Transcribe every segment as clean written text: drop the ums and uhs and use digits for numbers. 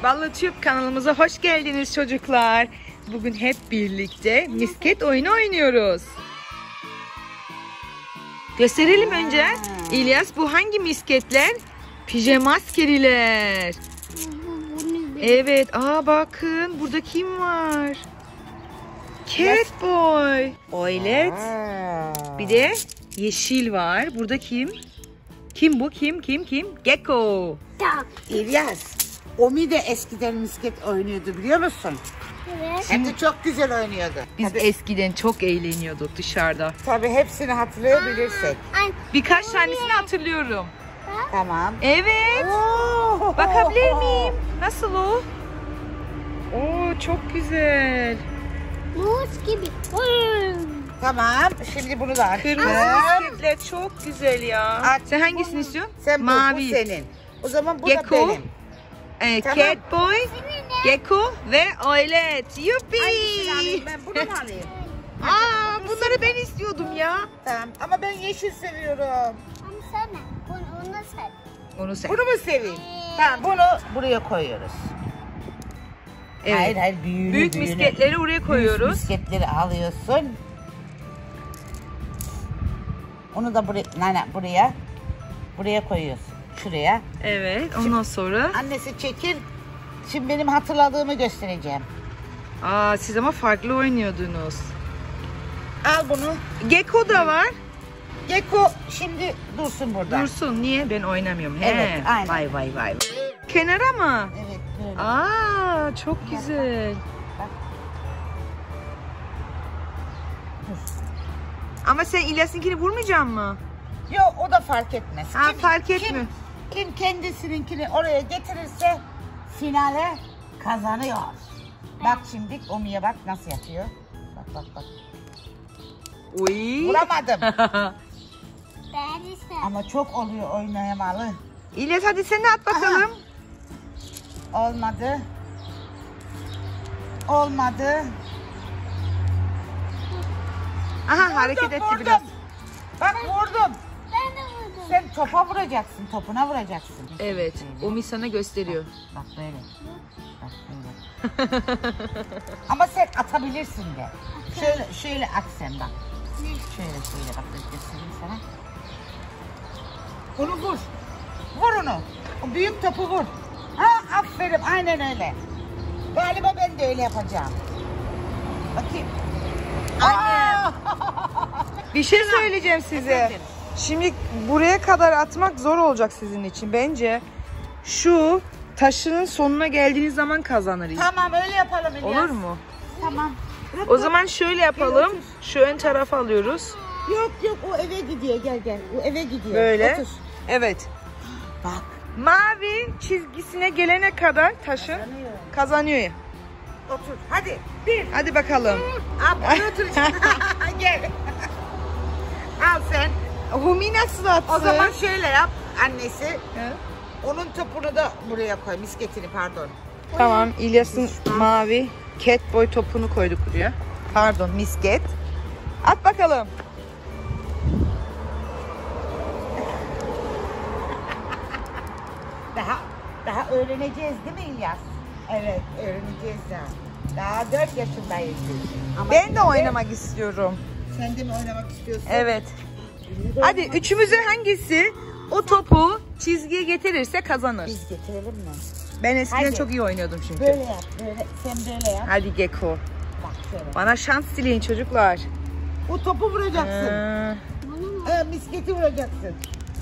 Ballı Tüp kanalımıza hoş geldiniz çocuklar. Bugün hep birlikte misket oyunu oynuyoruz. Gösterelim önce. İlyas, bu hangi misketler? Pijama askeriler. Evet, bakın burada kim var? Catboy. Oylet. Bir de yeşil var. Burada kim? Kim bu? Kim? Gecko. İlyas, Omi de eskiden misket oynuyordu, biliyor musun? Evet. Hem de çok güzel oynuyordu. Biz eskiden çok eğleniyorduk dışarıda. Tabii hepsini hatırlayabilirsek. Birkaç tanesini hatırlıyorum. Tamam. Evet. Oo. Bakabilir miyim? Nasıl o? Oo, çok güzel. Muz gibi. Tamam. Şimdi bunu da Kırmızı açtım. misketler çok güzel ya. Aç. Sen hangisini istiyorsun? Sen bu Mavi. senin. O zaman bu Gecko. da benim. Tamam. Catboy, Gecko ve Oylet. Yuppi. Hangisini alayım ben? Bunu mu alayım? Bunları ben istiyordum ya. Tamam. Ama ben yeşil seviyorum. Onu sevme. Onu sev. Onu sen. Bunu mu seveyim? Tamam. Bunu buraya koyuyoruz. Evet. Hayır. Büyüğünü. Büyük misketleri oraya koyuyoruz. Misketleri alıyorsun. Onu da buraya koyuyorsun. Şuraya. Evet. Ondan sonra. Annesi çekil. Şimdi benim hatırladığımı göstereceğim. Siz ama farklı oynuyordunuz. Al bunu. Gecko da var. Gecko şimdi dursun burada. Dursun. Niye? Ben oynamıyorum. Evet, aynen. Vay. Kenara mı? Evet, böyle. Çok güzel. Bak. Ama sen İlyas'ınkini vurmayacaksın mı? Yok, o da fark etmez. Fark etmiyor. Kim kendisininkini oraya getirirse finale kazanıyor. Bak şimdi Omi'ye bak nasıl yapıyor. Bak. Uy. Vuramadım. Ben de sev. Ama çok oluyor oynayamalı. İlyas, hadi sen de at bakalım. Olmadı. Hareket etti Vurdum. biraz. Bak vurdum. Ben de vurdum. Sen topa vuracaksın, topuna vuracaksın. Evet, Omi sana gösteriyor. Bak böyle. Ama sen atabilirsin de. Şöyle at sen bak. Şöyle bak, göstereyim sana. Onu vur. Vur onu. O büyük topu vur. Aferin, aynen öyle. Galiba ben de öyle yapacağım. Bakayım. Bir şey söyleyeceğim size. Efendim? Şimdi buraya kadar atmak zor olacak sizin için. Bence şu taşının sonuna geldiğiniz zaman kazanırız. Tamam, öyle yapalım İlyas. Olur mu? Tamam. O zaman şöyle yapalım. Şu ön tarafa alıyoruz. Yok, o eve gidiyor, gel. O eve gidiyor. Böyle. Otur. Evet. Bak. Mavi çizgisine gelene kadar taşın kazanıyor. Otur. Hadi. Bir. Hadi bakalım. Buraya oturacaksın. Gel. Al sen. Humi nasıl attı? O zaman şöyle yap annesi. He? Onun topunu da buraya koy. Misketini, pardon. Tamam, İlyas'ın mavi Catboy topunu koyduk buraya. Pardon, misket. At bakalım. Daha öğreneceğiz değil mi İlyas? Evet, öğreneceğiz daha. Daha 4 yaşındayız biz. Ama Ben de şimdi oynamak istiyorum. Sen de mi oynamak istiyorsun? Evet. Hadi üçümüze hangisi o topu çizgiye getirirse kazanır. Biz getirelim mi? Ben eskiden Hadi. çok iyi oynuyordum çünkü. Böyle yap, böyle. Sen böyle yap. Hadi Gecko. Bak şöyle. Bana şans dileyin çocuklar. O topu vuracaksın. Ee, Misketi vuracaksın.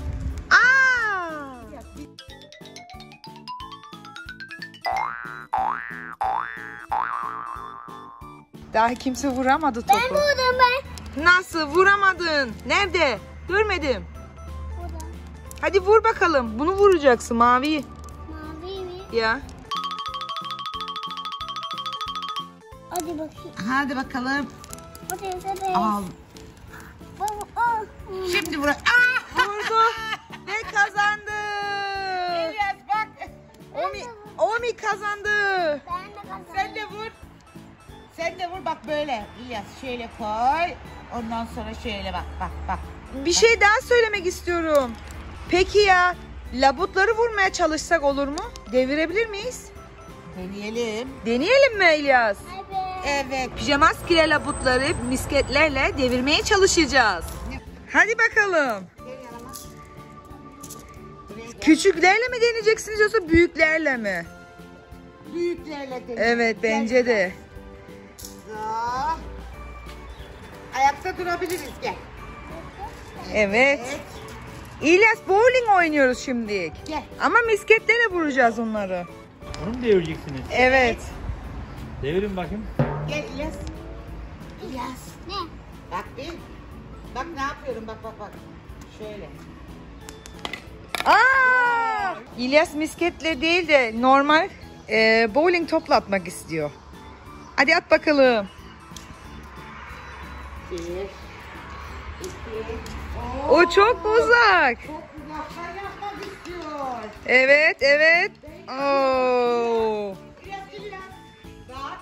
Daha kimse vuramadı Ben topu. vurdum ben. Nasıl vuramadın? Nerede? Görmedim. Burada. Hadi vur bakalım. Bunu vuracaksın, mavi. Mavi mi? Ya. Hadi bakayım. Hadi bakalım. Hadi. Al. Al. Şimdi vur. Vurdu ve kazandı. İlyas bak. Omi kazandı. Ben de kazandım. Sen de vur bak böyle. İlyas şöyle koy. Ondan sonra şöyle bak. Bir şey daha söylemek istiyorum. Peki ya labutları vurmaya çalışsak olur mu? Devirebilir miyiz? Deneyelim. Deneyelim mi İlyas? Evet. Evet. Pijama askeri butları misketlerle devirmeye çalışacağız. Hadi bakalım. Gel yanıma. Buraya gel. Küçüklerle mi deneyeceksiniz yoksa büyüklerle mi? Büyüklerle deneyelim. Evet bence de. Güzel. Ayakta durabiliriz gel. Evet. Evet. İlyas bowling oynuyoruz şimdi. Gel. Ama misketlerle vuracağız onları. Onu mu devireceksiniz? Evet. Devirin bakayım. Gel İlyas. İlyas. Ne? Bak bir. Bak ne yapıyorum bak. Şöyle. Aa! İlyas misketle değil de normal bowling topla atmak istiyor. Hadi at bakalım. 1, 2. O çok uzak. Çok uzaktan yapmak istiyor. Evet, evet. Oo. İlyas. Bak.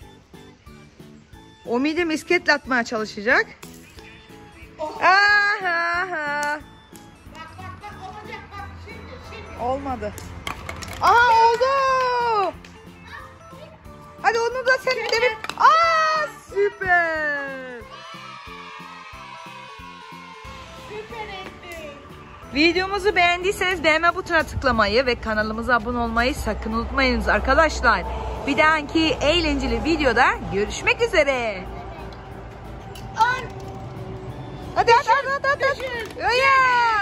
O de misketle atmaya çalışacak. Oh. Aha. Bak olacak bak şimdi. Olmadı. Aha oldu. Hadi onu da sen devir. Aa süper. Süper etti. Videomuzu beğendiyseniz beğenme butonuna tıklamayı ve kanalımıza abone olmayı sakın unutmayınız arkadaşlar. Bir dahaki eğlenceli videoda görüşmek üzere. Hadi. Hadi.